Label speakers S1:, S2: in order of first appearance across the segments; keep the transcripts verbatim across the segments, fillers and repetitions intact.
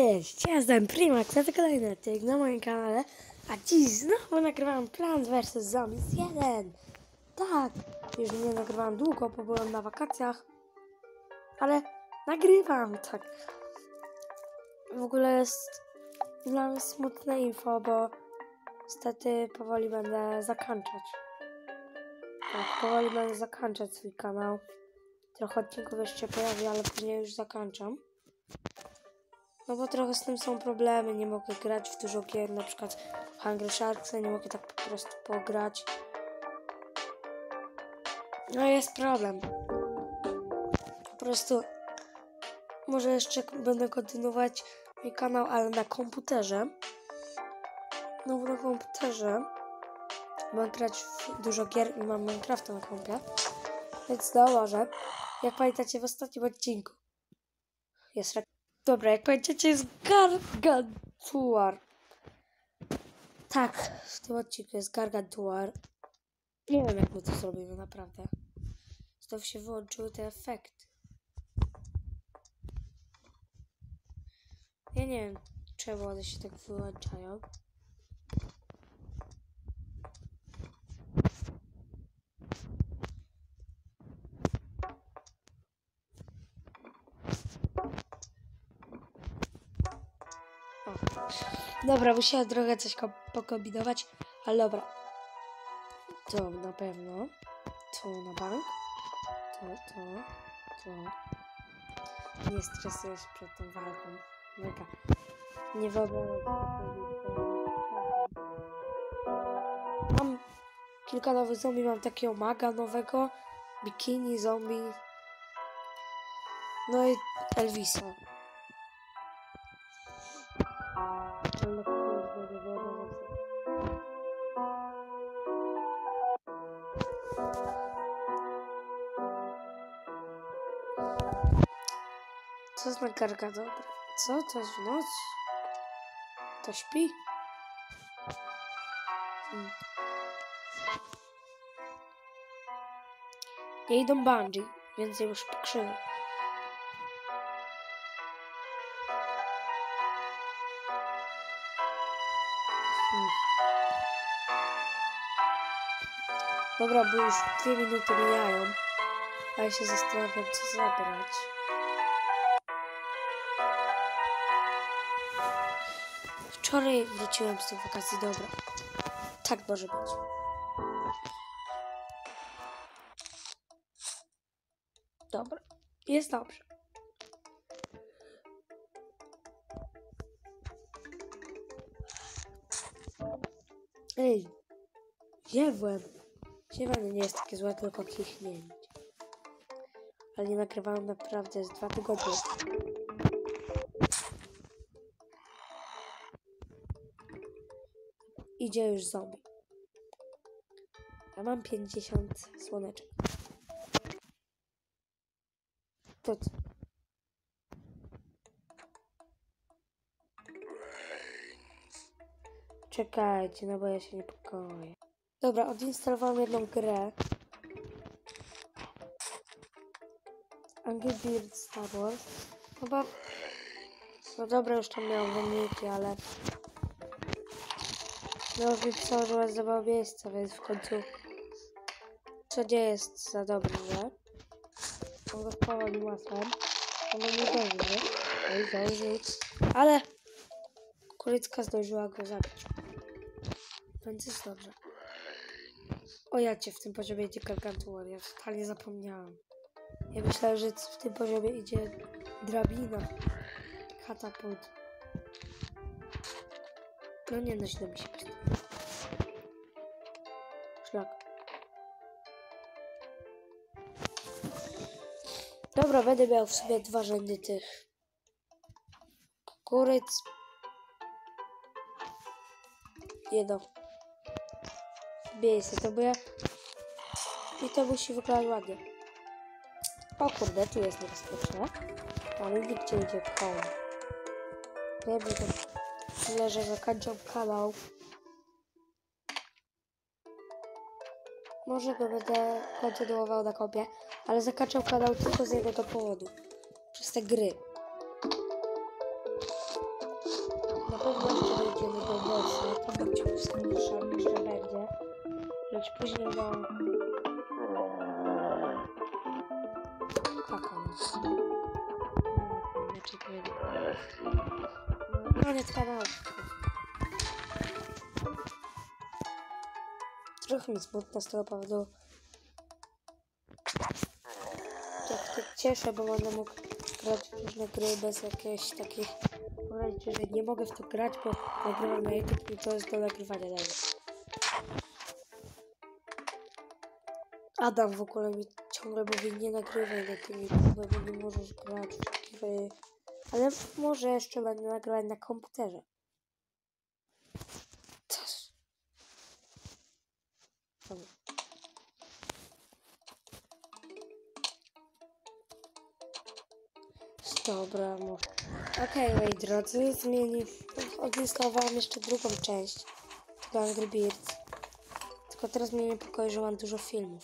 S1: Cześć, ja jestem Primax, a to kolejny odcinek na moim kanale, a dziś znowu nagrywam Plants versus. Zombies jeden. Tak, już nie nagrywałem długo, bo byłem na wakacjach, ale nagrywam, tak. W ogóle jest dla mnie smutne info, bo niestety powoli będę zakończać. Tak, powoli będę zakończać swój kanał. Trochę odcinków jeszcze pojawi, ale później już zakończam. No bo trochę z tym są problemy, nie mogę grać w dużo gier, na przykład w Hungry Sharks'a, nie mogę tak po prostu pograć. No jest problem. Po prostu może jeszcze będę kontynuować mój kanał, ale na komputerze. No bo na komputerze mogę grać w dużo gier i mam Minecrafta na kompie. Więc dołożę. Jak pamiętacie w ostatnim odcinku jest rekord. Dobra, jak pamiętacie, jest Gargantuar. Tak, w tym odcinku jest Gargantuar. Nie wiem, jak my to zrobimy, naprawdę. Znowu się wyłączyły te efekty. Ja nie wiem, czemu one się tak wyłączają. Dobra, musiałem trochę coś pokombinować, ale dobra. To na pewno. To na bank. To, to, to. Nie stresuję się przed tą walką. Mega. Nie wyobrażam sobie. Mam kilka nowych zombie. Mam takiego maga nowego. Bikini zombie. No i Elvisa. Co jest na garga dobra? Co? To jest w noc? To śpi? Hmm. Nie idą bungee, więc już pokrzywy. Hmm. Dobra, bo już dwie minuty mijają, a ja się zastanawiam, co zabrać. Wczoraj wróciłem z tych wakacji, dobra. Tak może być. Dobra, jest dobrze. Ej, ziewłem. Ziewanie nie jest takie złe, tylko kichnięcie. Ale nie nagrywałem naprawdę z dwa tygodnie. Idzie już zombie. Ja mam pięćdziesiąt słoneczek. To co? Czekajcie, no bo ja się niepokoję. Dobra, odinstalowałem jedną grę. Angry Birds Star Wars. Chyba... No dobra, już tam miałem wyniki, ale... No już mi pisało, że was zabawa miejsca, więc w końcu... Co nie jest za dobry, nie? On go spowoli masłem. On nie zdąży, nie? Zdążył. Ale... Kurycka zdążyła go zabić. Więc jest dobrze. O ja cię w tym poziomie idzie Gargantuar. Ja totalnie zapomniałam. Ja myślałem, że w tym poziomie idzie drabina. Katapult. No nie, no źle mi się postawiło. Szlak. Dobra, będę miał w sobie dwa rzędy tych kukuryc. Jedno miejsce to bude. I to musi wyglądać ładnie. O kurde, tu jest niebezpieczne. Ale nikt nie idzie w koło. Wiem, że to tyle, że zakończę kanał. Może go będę kontynuował na kompie, ale zakończę kanał tylko z jednego powodu. Przez te gry. Na pewno jeszcze dojdziemy do bossa, to będzie skurcza jeszcze będzie. Lecz później do... Kaka, no. Inaczej powiedzieć. Koniec kanału. Trochę mi smutno z tego powodu. Jak się cieszę, bo będę mógł grać w różne gry bez jakichś takich... Poradzić, że nie mogę w to grać, bo nagrywam na YouTube i to jest do nagrywania dalej. Adam w ogóle mi ciągle mówi, nie nagrywaj na tym YouTube, bo nie możesz grać w takie gry. Ale może jeszcze będę nagrywać na komputerze. Też. Dobra, może. Okej, okay, moi drodzy, zmieni... Odinstalowałam jeszcze drugą część do Angry Birds. Tylko teraz mnie niepokoi, że mam dużo filmów.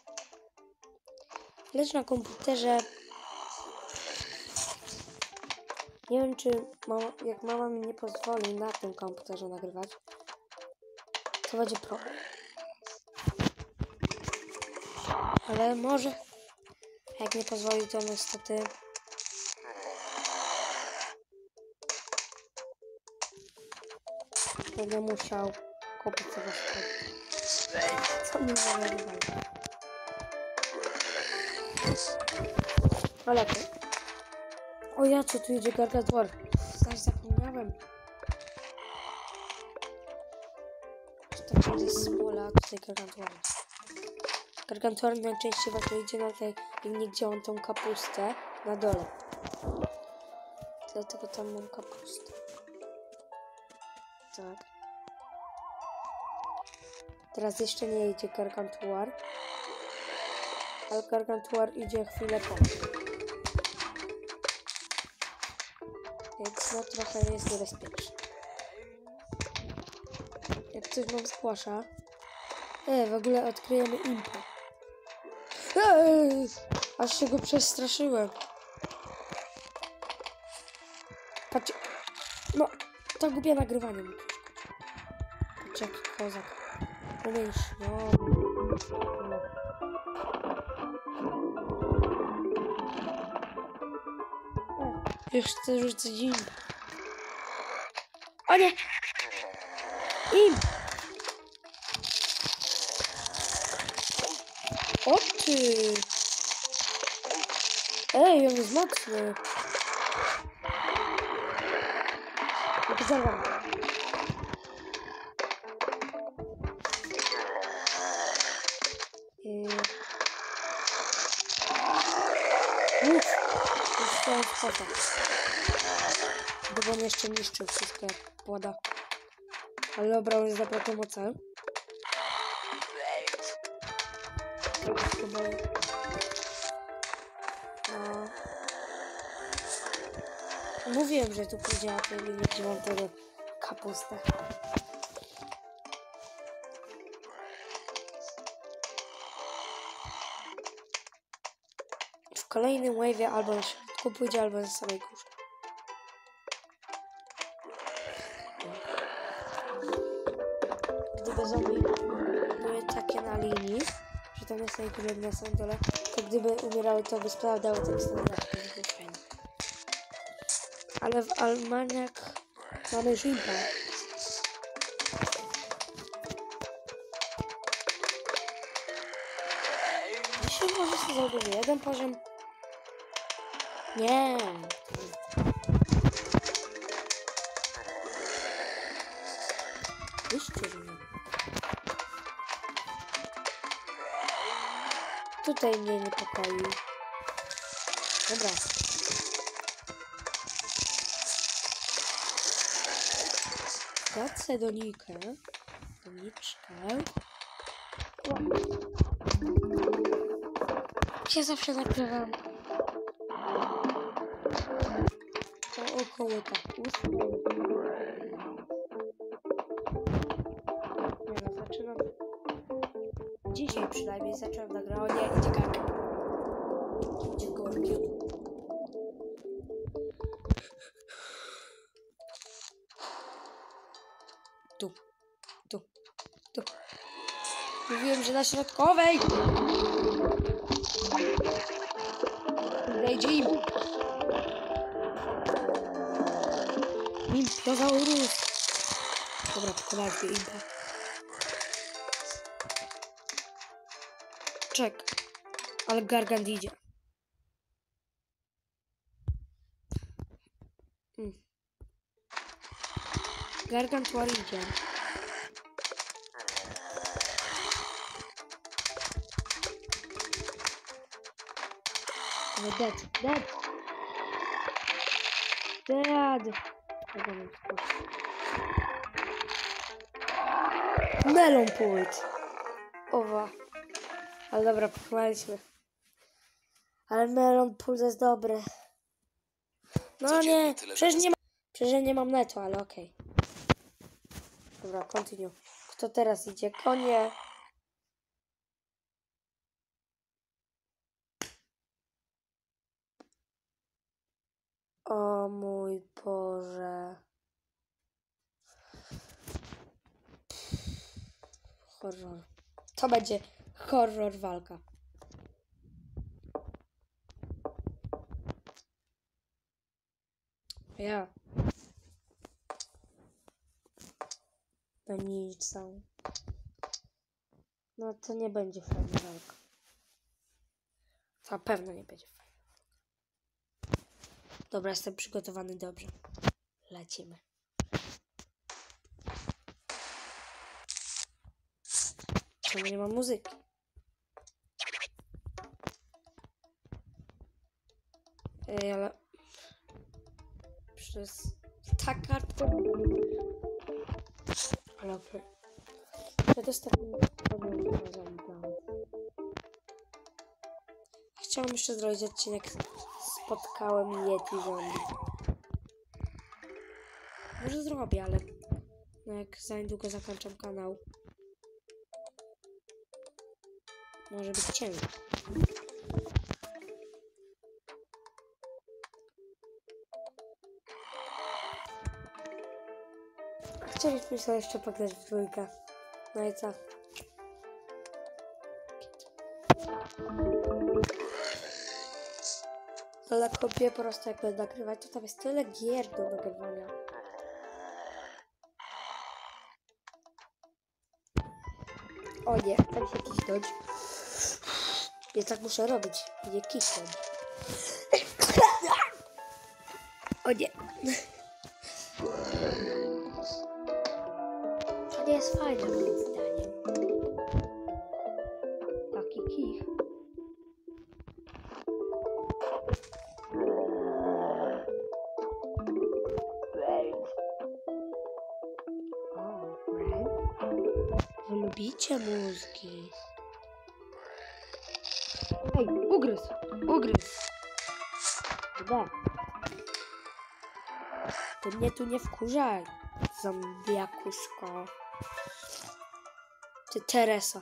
S1: Lecz na komputerze... Nie wiem, czy mama, jak mama mi nie pozwoli na tym komputerze nagrywać, to będzie problem. Ale może... Jak nie pozwoli, to niestety... Będę musiał kupić sobie sport. Co mi zareagowało? Ale to... O ja, co tu idzie Gargantuar? Zaś zapomniałem. To będzie smola, a tutaj Gargantuar. Gargantuar najczęściej właśnie idzie na tej linii, gdzie mam tą kapustę na dole. Dlatego tam mam kapustę. Tak. Teraz jeszcze nie idzie Gargantuar. Ale Gargantuar idzie chwilę po. Więc no trochę jest niebezpieczne. Jak coś nam zgłasza. E, w ogóle odkryjemy impę. Eee, aż się go przestraszyłem. Patrzcie. No, to głupie nagrywanie mi przeszkodzi. Patrzcie, jaki kozak. Pomyśl, no. no. Już chcę rzucać im. O nie! Im! O ty! Ej, on jest mocny. Zerwam. I... Uff! Zostałem w kota. Bo on jeszcze niszczył wszystko jak płoda. Ale dobra, on jest naprawdę mocny. Chyba... No... Mówiłem, że tu pójdzie na tej linii, gdzie mam tę kapustę. W kolejnym wave'ie albo na środku pójdzie, albo na samej górze. Gdyby zombie były takie na linii, że tam jest najgórze na samym dole, to gdyby umierały, to by sprawdzały ten standard. Ale w Almaniak mamy Żimpa. Dzisiaj może sobie zrobić jeden poziom. Nie. Wyście mnie. Tutaj mnie niepokoi. Dobra. Wracę donikę. Doniczkę. Ja zawsze nagrywam. To około tak ósmej. Nie no, zaczynam. Dzisiaj przynajmniej zacząłem nagrywać. Nie, idzie kaka. Idzie gorzkie. Tu, tu, tu. Mówiłem, że na środkowej. Wejdzie im. Mimpiozaurus. Dobra, pokonaliśmy impa. Czek. Ale Gargant idzie. Hmm. Gargantuar idzie. Ale dead, dead. Dead. Melon płyt. Owa. Ale dobra, pochwaliśmy. Ale melon pult jest dobry. No nie, przecież nie, ma, przecież nie mam netu, ale okej. Okay. Dobra, continue. Kto teraz idzie? Konie. O mój Boże. Horror. To będzie horror walka. Ja. Panica. No to nie będzie fajna walka. To na pewno nie będzie fajna. Dobra, jestem przygotowany dobrze. Lecimy. Czemu nie ma muzyki? Ej, ale... Przez... Ta kartka... Ale okej. Ja też tak... Chciałam jeszcze zrobić odcinek. Spotkałem Yeti zombie. Może zrobię, ale... No jak za niedługo zakończę kanał. Może być ciężko. Chcieliśmy sobie jeszcze pograć w dwójkę. No i co? Ale kopię po prostu jak będę nagrywać, to tam jest tyle gier do nagrywania. O nie, chcę się kisnąć. Więc tak muszę robić, nie kisnąć. O nie. To nie jest fajne moim zdaniem. Taki kich. O, wy lubicie mózgi. Ej, ugryz, ugryz. Gdzie? Ty mnie tu nie wkurzaj, zombiakuszko. Ty Teresa.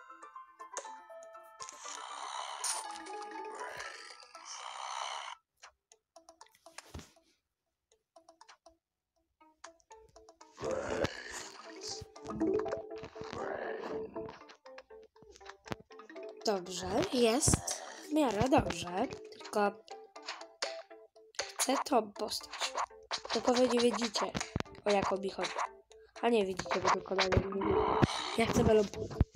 S1: Dobrze, jest w miarę dobrze, tylko chcę tą postać. Tylko wy nie widzicie, o jaką mi chodzi. A nie widzicie, bo tylko na nie widzicie. Ja chcę melon.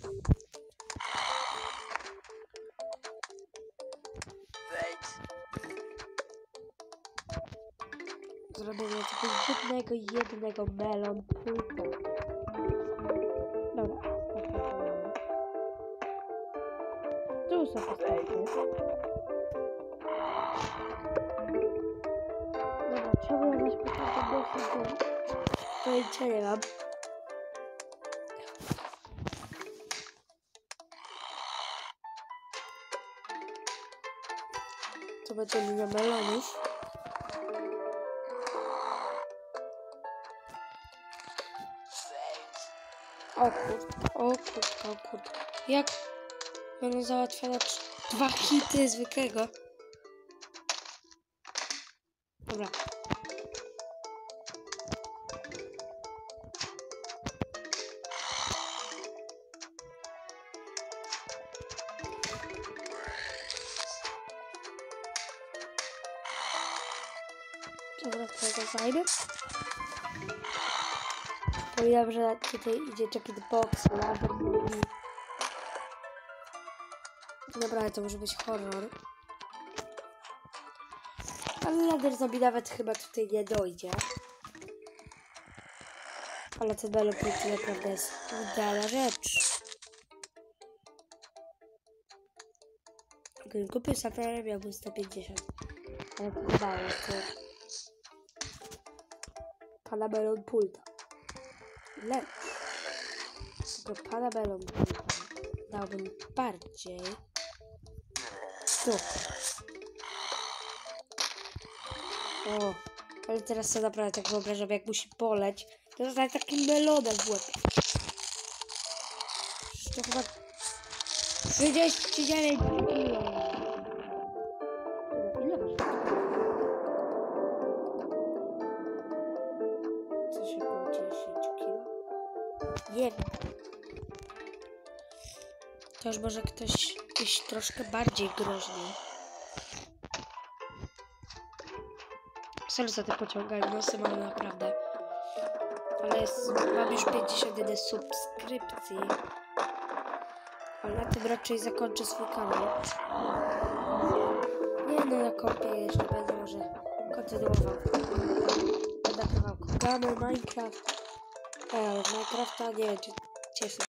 S1: Zrobienie tego jednego, jednego melon pulpa. Dobra, postawimy. Tu są postawki. Dobra, trzeba jakoś postawić dosyć do pojęcia nie mam. To będzie linia melonów. O kurde, o kurde, o kurde. Jak będą załatwione dwa hity zwykłego? Dobra. Dobra, tego fajny. Powiedziałem, że tutaj idzie Jackbox, laser mówi. Dobra, to może być horror. Ale lader zombie nawet chyba tutaj nie dojdzie. Ale ten Bello Pulty naprawdę jest idealna rzecz. Gdybym kupił Saturna, miałbym sto pięćdziesiąt. Ale to chyba to pana Bello Pulta. Lecz tego pana Bello Pulta dałbym bardziej tu. O, ale teraz sobie naprawdę tak wyobrażam, jak musi poleć, to zostaje takim melonem w łeb. To chyba trzydzieści dziewięć kilo. Ile masz? Coś około dziesięć kilo? Nie wiem. To już może ktoś jakiś troszkę bardziej groźny. Sorry za te pociąganie nosem, ale naprawdę. Ale jest, mam już pięćdziesiąt jeden subskrypcji. Ale na tym raczej zakończę swój kanał. Nie no, na kompie jeszcze będę może kontynuował. Będę nagrywał Gamy, Minecraft. E, ale Minecrafta nie wiem, czy, czy jestem